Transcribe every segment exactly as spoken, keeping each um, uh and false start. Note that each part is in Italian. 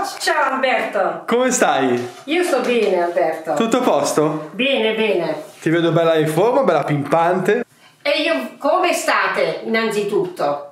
Ciao Alberto! Come stai? Io sto bene Alberto. Tutto a posto? Bene, bene. Ti vedo bella in forma, bella pimpante. E io, come state innanzitutto?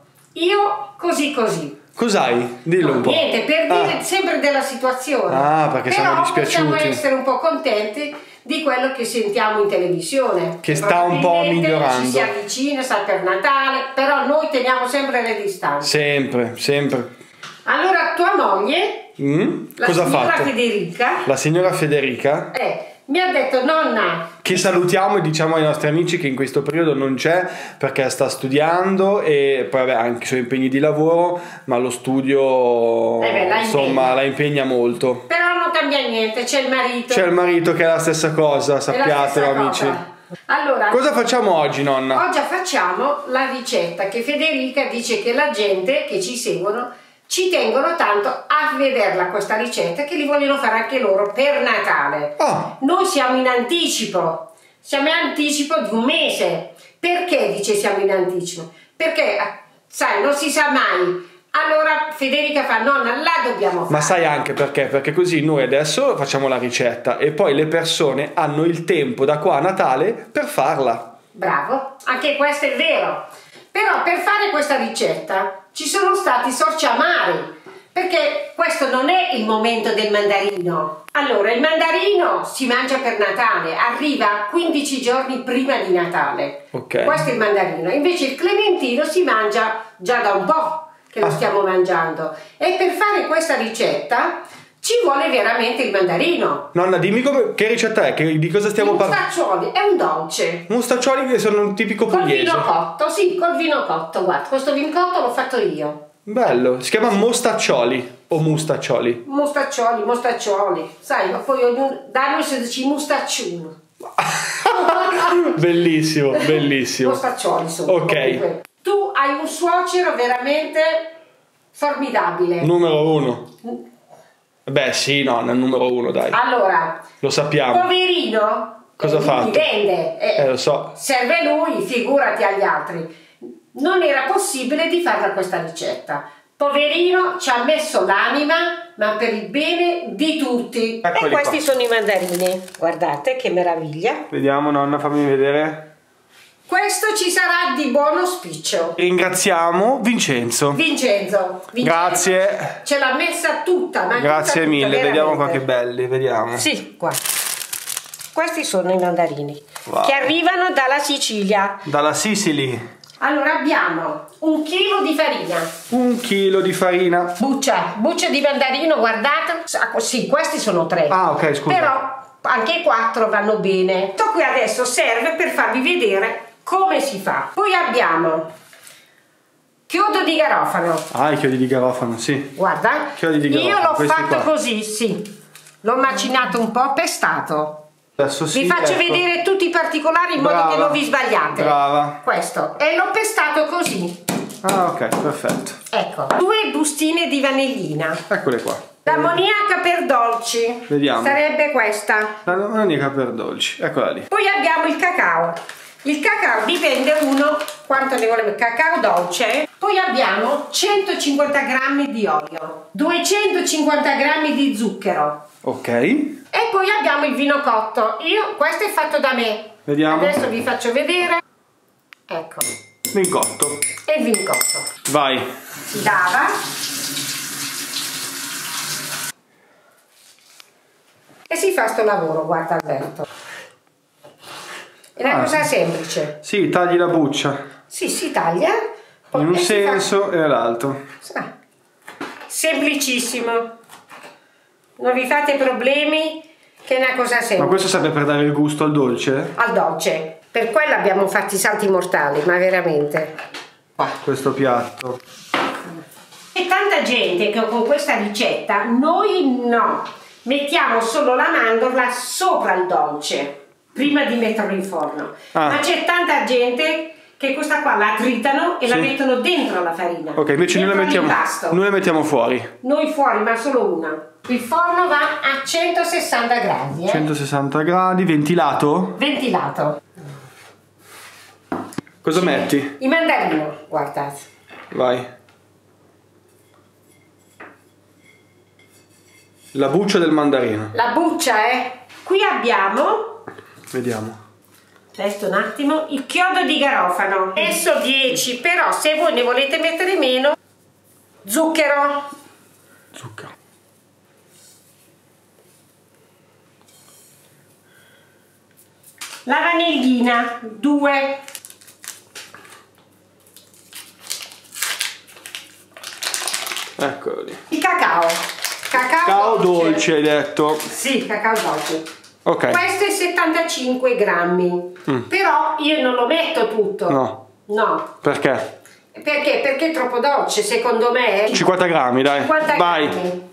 Io così così. Cos'hai? Dillo No, un po'. niente, per dire Ah. sempre della situazione. Ah, perché Però siamo dispiaciuti. possiamo essere un po' contenti di quello che sentiamo in televisione. Che sta un po' Probabilmente migliorando. Ci si avvicina, sta per Natale, però noi teniamo sempre le distanze. Sempre, sempre. Allora tua moglie, Mm? la Cosa ha signora fatto? Federica, La signora Federica, eh, mi ha detto nonna, che salutiamo e diciamo ai nostri amici che in questo periodo non c'è perché sta studiando e poi vabbè anche i suoi impegni di lavoro, ma lo studio Eh beh, la insomma impegna. la impegna molto. però non cambia niente, c'è il marito. C'è il marito che è la stessa cosa, è la sappiatelo stessa amici. cosa. Allora, Cosa facciamo oggi, nonna? oggi facciamo la ricetta che Federica dice che la gente che ci seguono ci tengono tanto a vederla questa ricetta, che li vogliono fare anche loro per Natale. Oh. Noi siamo in anticipo, siamo in anticipo di un mese. Perché dice siamo in anticipo? Perché, sai, non si sa mai. Allora Federica fa, nonna, la dobbiamo fare. Ma sai anche perché? Perché così noi adesso facciamo la ricetta e poi le persone hanno il tempo da qua a Natale per farla. Bravo, anche questo è vero. Però per fare questa ricetta ci sono stati sorci amari, perché questo non è il momento del mandarino. Allora, il mandarino si mangia per Natale, arriva quindici giorni prima di Natale. Ok. Questo è il mandarino. Invece il clementino si mangia già da un po' che lo Ah. stiamo mangiando. E per fare questa ricetta ci vuole veramente il mandarino. Nonna, dimmi come, che ricetta è, che, di cosa stiamo I parlando? mustaccioli, è un dolce. Mustaccioli che sono un tipico Col pugliese. vino cotto, sì, col vino cotto, guarda, questo vino cotto l'ho fatto io. Bello, si chiama mostaccioli o mustaccioli. Mostaccioli, mostaccioli, sai, ma poi ognuno, da noi si dice mustacciulo. Bellissimo, bellissimo. Mostaccioli sono. Ok. Comunque. Tu hai un suocero veramente formidabile. Numero uno. Beh sì, nonna, il numero uno, dai. Allora, Lo sappiamo. poverino, Cosa ha eh, fatto? mi vende, eh, Eh, lo so. serve lui, figurati agli altri. Non era possibile di farla questa ricetta. Poverino ci ha messo l'anima, ma per il bene di tutti. Eccoli e questi qua. sono i mandarini. Guardate che meraviglia. Vediamo, nonna, fammi vedere. Questo ci sarà di buono spiccio. Ringraziamo Vincenzo. Vincenzo, Vincenzo Grazie. ce l'ha messa tutta. Ma Grazie tutta, mille, tutta, vediamo qua che veramente. belli, vediamo. Sì, qua. Questi sono i mandarini Wow. che arrivano dalla Sicilia. Dalla Sicily. Allora abbiamo un chilo di farina. Un chilo di farina. Buccia, buccia di mandarino, guardate. Ah, sì, questi sono tre. Ah, ok, scusa. Però anche quattro vanno bene. Questo qui adesso serve per farvi vedere come si fa. Poi abbiamo chiodo di garofano. Ah, i chiodi di garofano, sì. Guarda, Chiodi di io garofano, l'ho questi fatto qua. così, sì. L'ho macinato un po', pestato. Adesso sì, Vi faccio ecco. vedere tutti i particolari in modo Brava. che non vi sbagliate. Brava. Questo. E l'ho pestato così. Ah, ok, perfetto. Ecco, due bustine di vanillina. Eccole qua. L'ammoniaca per dolci. Vediamo. Sarebbe questa. La l'ammoniaca per dolci, eccola lì. Poi abbiamo il cacao. Il cacao dipende uno quanto ne vuole. Cacao dolce. Poi abbiamo centocinquanta grammi di olio, duecentocinquanta grammi di zucchero. Ok. E poi abbiamo il vino cotto. Io, questo è fatto da me. Vediamo. Adesso vi faccio vedere. Ecco. Ben cotto. E il vino cotto. Vai. Si dava. E si fa sto lavoro, guarda Alberto. È una Ah, cosa sì. semplice. Sì, tagli la buccia. Sì, si taglia. Poi In un e si fa- senso e nell'altro. Ah, semplicissimo. Non vi fate problemi, che è una cosa Ma semplice. questo serve per dare il gusto al dolce? Al dolce. Per quello abbiamo fatto i salti mortali, ma veramente. Qua. Questo piatto. C'è tanta gente che con questa ricetta, noi no, mettiamo solo la mandorla sopra il dolce, prima di metterlo in forno. Ah. Ma c'è tanta gente che questa qua la tritano e Sì. la mettono dentro la farina. Ok, invece noi la dentro mettiamo, l'impasto. noi la mettiamo fuori. Noi fuori, ma solo una. Il forno va a centosessanta gradi, eh? centosessanta gradi, ventilato? Ventilato. Cosa metti? Il mandarino, guardate. Vai. La buccia del mandarino. La buccia, eh. Qui abbiamo... Vediamo. Aspetta un attimo. Il chiodo di garofano. Adesso dieci, però se voi ne volete mettere meno, zucchero. Zucchero. La vaniglina, due. Eccolo lì. Il cacao. Cacao, Cacao dolce. dolce Hai detto. Sì, cacao dolce. Ok. Questo è settantacinque grammi. Mm. Però io non lo metto tutto. No. No. Perché? Perché? Perché è troppo dolce, secondo me. cinquanta grammi, dai. cinquanta Vai. Grammi.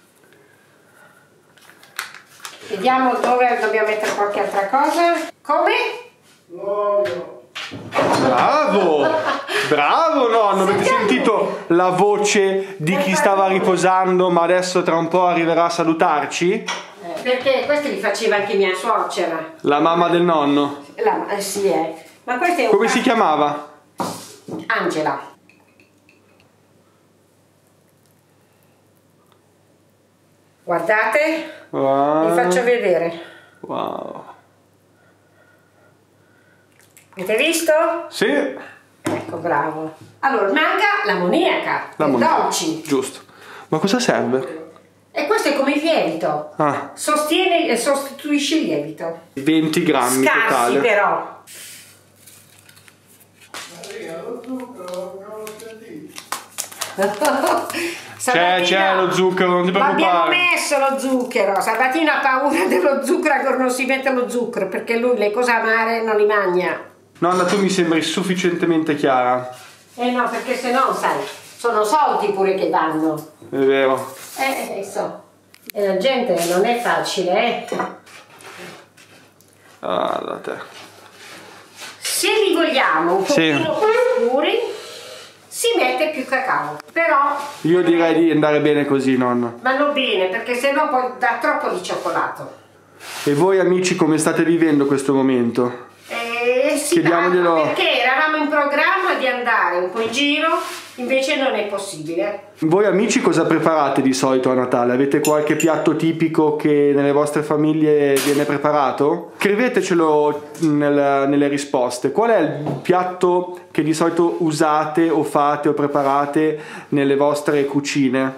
Vediamo dove dobbiamo mettere qualche altra cosa. Come? Bravo! Bravo nonno, avete sentito la voce di chi stava riposando ma adesso tra un po' arriverà a salutarci? Eh, perché questi li faceva anche mia suocera. La mamma del nonno? La, eh, sì, eh. Ma questo è un... Come si chiamava? Angela. Guardate, Wow. vi faccio vedere. Wow. Avete visto? Sì. Ecco, bravo. Allora, manca l'ammoniaca, La i montagna. dolci. Giusto. Ma cosa serve? E questo è come il lievito. Ah. Sostiene e sostituisce il lievito. venti grammi Scarsi totale. però. C'è, c'è lo zucchero, non ti Ma abbiamo preoccupare. messo lo zucchero. Sabatino ha paura dello zucchero, ancora non si mette lo zucchero perché lui le cose amare non li mangia. Nonna, tu mi sembri sufficientemente chiara. Eh no, perché se no, sai, sono soldi pure che vanno. È vero. Eh, eh, so. E la gente non è facile, eh. Ah, da te. Se li vogliamo un Sì. pochino più scuri, si mette più cacao. Però Io direi di andare bene così, nonno. vanno bene, perché sennò poi dà troppo di cioccolato. E voi amici come state vivendo questo momento? Eh, si Chiediamoglielo. va, perché eravamo in programma di andare un po' in giro, invece non è possibile. Voi amici cosa preparate di solito a Natale? Avete qualche piatto tipico che nelle vostre famiglie viene preparato? Scrivetecelo nel- nelle risposte. Qual è il piatto che di solito usate o fate o preparate nelle vostre cucine?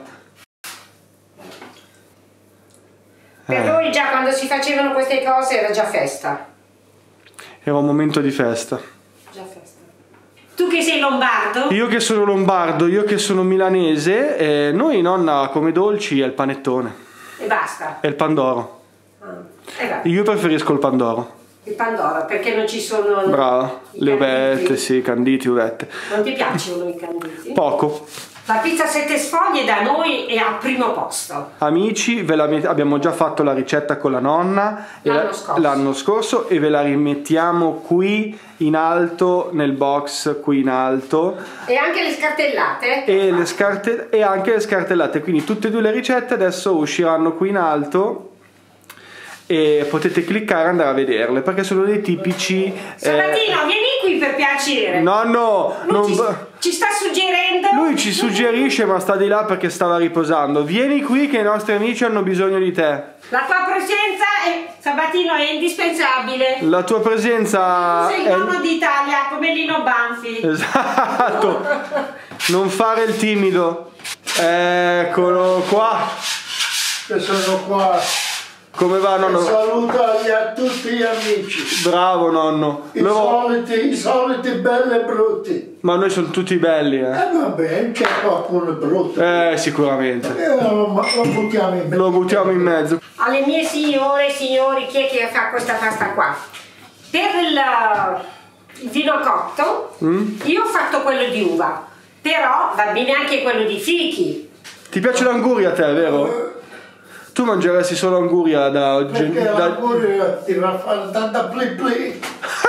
Per Eh. noi già quando si facevano queste cose era già festa. Era un momento di festa. Già festa. Tu che sei lombardo? Io che sono lombardo, io che sono milanese, eh, noi nonna come dolci è il panettone, E basta. è il pandoro. Ah, e va. Io preferisco il pandoro. Il pandoro, perché non ci sono... Brava, i le canditi. uvette, sì, canditi, uvette. Non ti piacciono i canditi? Poco. La pizza a sette sfoglie da noi è al primo posto. Amici, ve la met- abbiamo già fatto la ricetta con la nonna e L'anno la- scorso. l'anno scorso e ve la rimettiamo qui in alto, nel box qui in alto E anche le scartellate. e, le scarte- e anche le scartellate, quindi tutte e due le ricette adesso usciranno qui in alto e potete cliccare e andare a vederle perché sono dei tipici... eh, Sabatino, vieni qui per piacere. nonno, Lui non... ci, va- ci sta suggerendo. Lui ci suggerisce ma sta di là perché stava riposando. Vieni qui che i nostri amici hanno bisogno di te. La tua presenza, è, Sabatino, è indispensabile. La tua presenza Sei il è... nonno d'Italia, come Lino Banfi. Esatto. Non fare il timido. Eccolo qua. Che sono qua. Come va nonno? Saluto agli- a tutti gli amici. Bravo nonno. I Loro- soliti, i soliti belli e brutti. Ma noi sono tutti belli, eh. E vabbè, c'è qualcuno brutto. Eh, sicuramente. E lo, lo buttiamo in mezzo. Lo buttiamo in mezzo. Alle mie signore e signori, chi è che fa questa pasta qua? Per il, il vino cotto, Mm? io ho fatto quello di uva, però va bene anche quello di fichi. Ti piace l'anguria a te, vero? Tu mangeresti solo anguria da oggi. Perché da- l'amore ti fa fare tanta pli pli.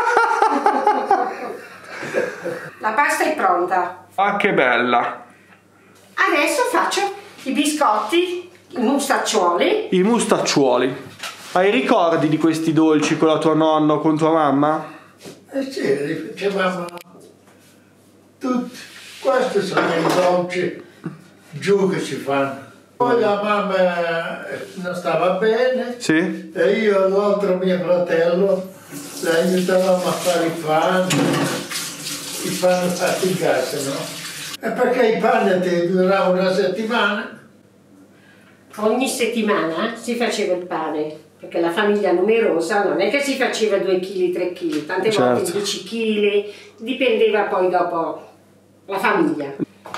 La pasta è pronta. Ah, che bella. Adesso faccio i biscotti, i mustaccioli. I mustacciuoli. Hai ricordi di questi dolci con la tua nonna o con tua mamma? Eh sì, li facevamo tutti. Questi sono i dolci giù che si fanno. Poi la mamma non stava bene. Sì? E io e l'altro mio fratello la aiutavamo a fare il pane, il pane fatto in casa, no? E perché il pane ti durava una settimana? Ogni settimana si faceva il pane, perché la famiglia numerosa non è che si faceva due chili, tre chili, tante Certo. volte dieci chili, dipendeva poi dopo la famiglia.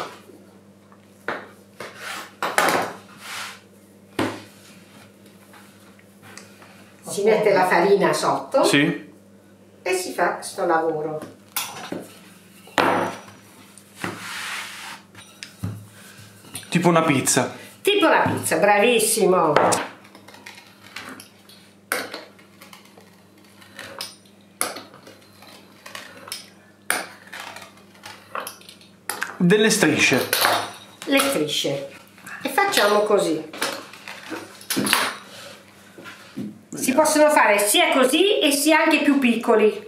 Si mette la farina sotto Sì. e si fa questo lavoro. Tipo una pizza. Tipo la pizza, bravissimo! Delle strisce. Le strisce. E facciamo così. Si possono fare sia così e sia anche più piccoli.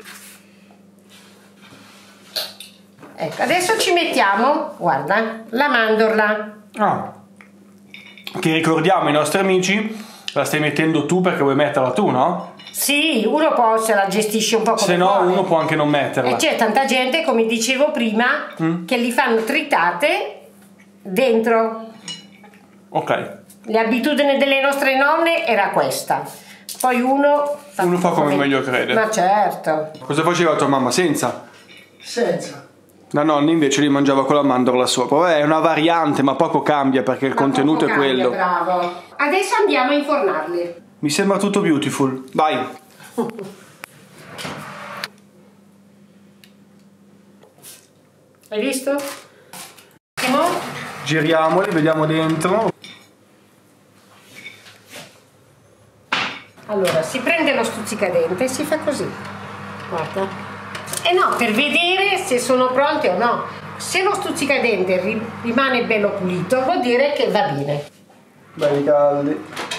Ecco, adesso ci mettiamo, guarda, la mandorla. Ah. Che ricordiamo ai nostri amici, la stai mettendo tu perché vuoi metterla tu, no? Sì, uno poi se la gestisce un po' come Se no vuole. uno può anche non metterla. E c'è tanta gente, come dicevo prima, Mm. che li fanno tritate dentro. Ok. Le abitudini delle nostre nonne era questa. Poi uno fa, Uno fa come meglio crede. Ma certo. Cosa faceva tua mamma senza? Senza. La nonna invece li mangiava con la mandorla sopra. Vabbè, è una variante, ma poco cambia perché il Ma contenuto poco è quello. cambia, bravo. Adesso andiamo a infornarli. Mi sembra tutto beautiful. Vai. Hai visto? E mo? Giriamoli, vediamo dentro. Allora, si prende lo stuzzicadente e si fa così. Guarda. E no, per vedere se sono pronti o no. Se lo stuzzicadente ri- rimane bello pulito, vuol dire che va bene. Belli caldi.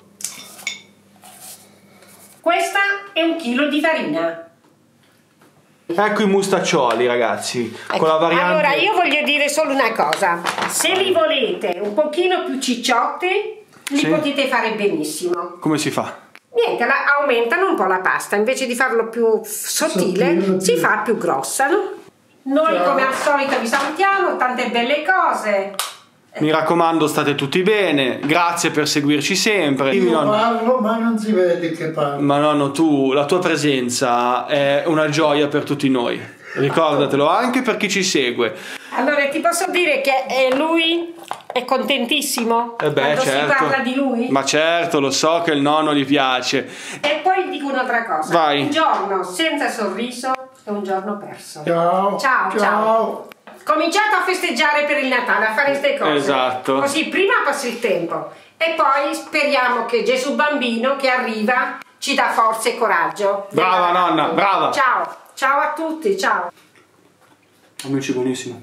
Questa è un chilo di farina. Ecco i mustaccioli, ragazzi. Con la variante. Allora, io voglio dire solo una cosa. Se li volete un pochino più cicciotti, li Sì. potete fare benissimo. Come si fa? Niente, la, aumentano un po' la pasta. Invece di farlo più sottile, Sottile, si sì. fa più grossa, no? Noi Ciao. come al solito vi salutiamo, tante belle cose. Mi raccomando, state tutti bene. Grazie per seguirci sempre. Dimmi, Io nonno. parlo ma non si vede che parlo. Ma nonno, tu, la tua presenza è una gioia per tutti noi. Ricordatelo, anche per chi ci segue. Allora, ti posso dire che eh, lui è contentissimo Eh beh, quando certo. si parla di lui? Ma certo, lo so che il nonno gli piace. E poi dico un'altra cosa. Vai. Un giorno senza sorriso è un giorno perso. Ciao. Ciao, ciao. Cominciate a festeggiare per il Natale, a fare queste cose. Esatto. Così prima passa il tempo e poi speriamo che Gesù bambino che arriva ci dà forza e coraggio. Brava, nonna, brava. Ciao, ciao a tutti, ciao. Amici, buonissimo.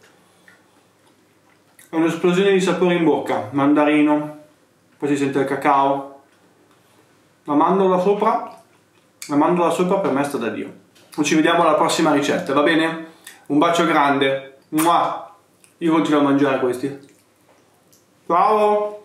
È un'esplosione di sapore in bocca. Mandarino, poi si sente il cacao. La mandorla sopra. La mandorla sopra per me sta da Dio. Ci vediamo alla prossima ricetta, va bene? Un bacio grande. Mua. Io continuo a mangiare questi. Ciao!